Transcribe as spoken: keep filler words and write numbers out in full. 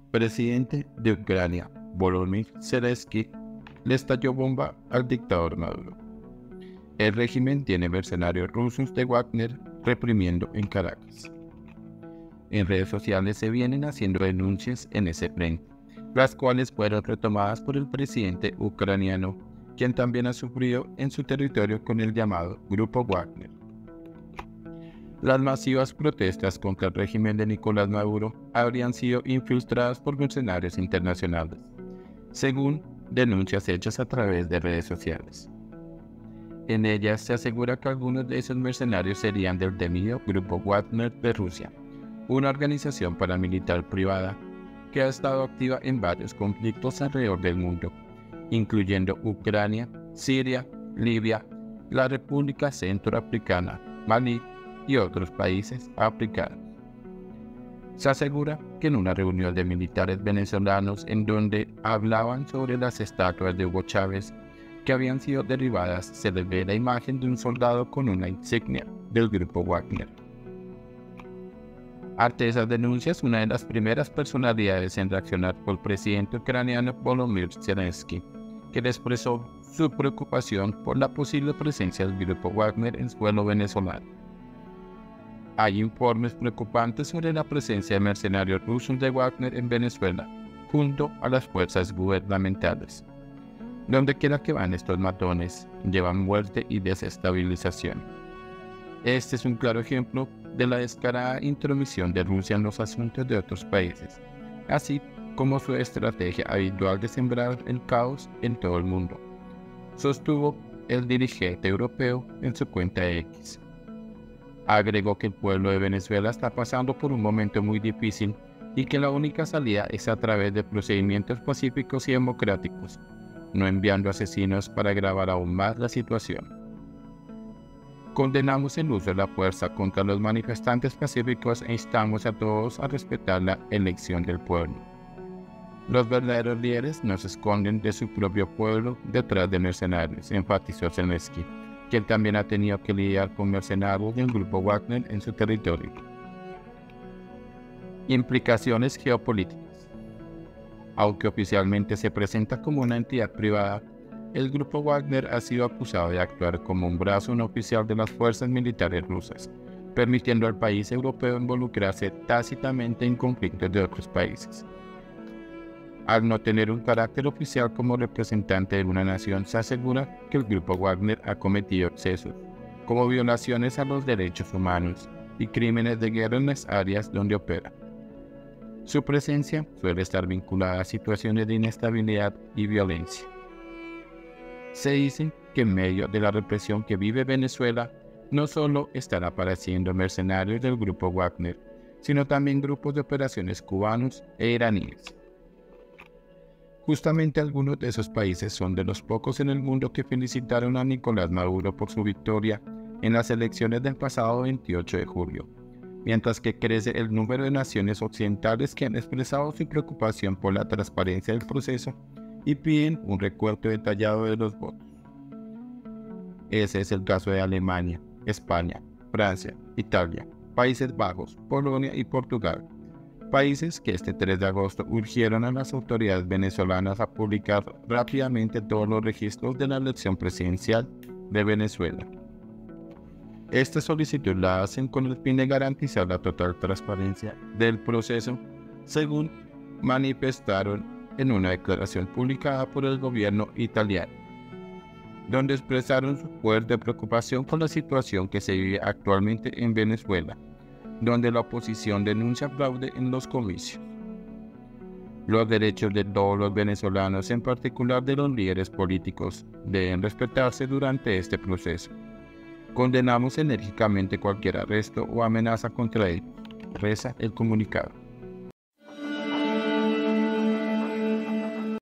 Presidente de Ucrania, Volodymyr Zelensky, le estalló bomba al dictador Maduro. El régimen tiene mercenarios rusos de Wagner reprimiendo en Caracas. En redes sociales se vienen haciendo denuncias en ese frente, las cuales fueron retomadas por el presidente ucraniano, quien también ha sufrido en su territorio con el llamado Grupo Wagner. Las masivas protestas contra el régimen de Nicolás Maduro habrían sido infiltradas por mercenarios internacionales, según denuncias hechas a través de redes sociales. En ellas se asegura que algunos de esos mercenarios serían del temido Grupo Wagner de Rusia, una organización paramilitar privada que ha estado activa en varios conflictos alrededor del mundo, incluyendo Ucrania, Siria, Libia, la República Centroafricana, Malí y otros países africanos. Se asegura que en una reunión de militares venezolanos en donde hablaban sobre las estatuas de Hugo Chávez que habían sido derribadas, se les ve la imagen de un soldado con una insignia del Grupo Wagner. Ante esas denuncias, una de las primeras personalidades en reaccionar fue el presidente ucraniano Volodymyr Zelensky, que expresó su preocupación por la posible presencia del Grupo Wagner en suelo venezolano. Hay informes preocupantes sobre la presencia de mercenarios rusos de Wagner en Venezuela, junto a las fuerzas gubernamentales. Donde quiera que van estos matones, llevan muerte y desestabilización. Este es un claro ejemplo de la descarada intromisión de Rusia en los asuntos de otros países, así como su estrategia habitual de sembrar el caos en todo el mundo, sostuvo el dirigente europeo en su cuenta X. Agregó que el pueblo de Venezuela está pasando por un momento muy difícil y que la única salida es a través de procedimientos pacíficos y democráticos, no enviando asesinos para agravar aún más la situación. Condenamos el uso de la fuerza contra los manifestantes pacíficos e instamos a todos a respetar la elección del pueblo. Los verdaderos líderes no se esconden de su propio pueblo detrás de mercenarios, enfatizó Zelensky, quien también ha tenido que lidiar con mercenarios del Grupo Wagner en su territorio. Implicaciones geopolíticas. Aunque oficialmente se presenta como una entidad privada, el Grupo Wagner ha sido acusado de actuar como un brazo no oficial de las fuerzas militares rusas, permitiendo al país europeo involucrarse tácitamente en conflictos de otros países. Al no tener un carácter oficial como representante de una nación, se asegura que el Grupo Wagner ha cometido excesos, como violaciones a los derechos humanos y crímenes de guerra en las áreas donde opera. Su presencia suele estar vinculada a situaciones de inestabilidad y violencia. Se dice que en medio de la represión que vive Venezuela, no solo están apareciendo mercenarios del Grupo Wagner, sino también grupos de operaciones cubanos e iraníes. Justamente algunos de esos países son de los pocos en el mundo que felicitaron a Nicolás Maduro por su victoria en las elecciones del pasado veintiocho de julio, mientras que crece el número de naciones occidentales que han expresado su preocupación por la transparencia del proceso y piden un recuento detallado de los votos. Ese es el caso de Alemania, España, Francia, Italia, Países Bajos, Polonia y Portugal, países que este tres de agosto urgieron a las autoridades venezolanas a publicar rápidamente todos los registros de la elección presidencial de Venezuela. Esta solicitud la hacen con el fin de garantizar la total transparencia del proceso, según manifestaron en una declaración publicada por el gobierno italiano, donde expresaron su fuerte preocupación por la situación que se vive actualmente en Venezuela, donde la oposición denuncia fraude en los comicios. Los derechos de todos los venezolanos, en particular de los líderes políticos, deben respetarse durante este proceso. Condenamos enérgicamente cualquier arresto o amenaza contra ellos, reza el comunicado.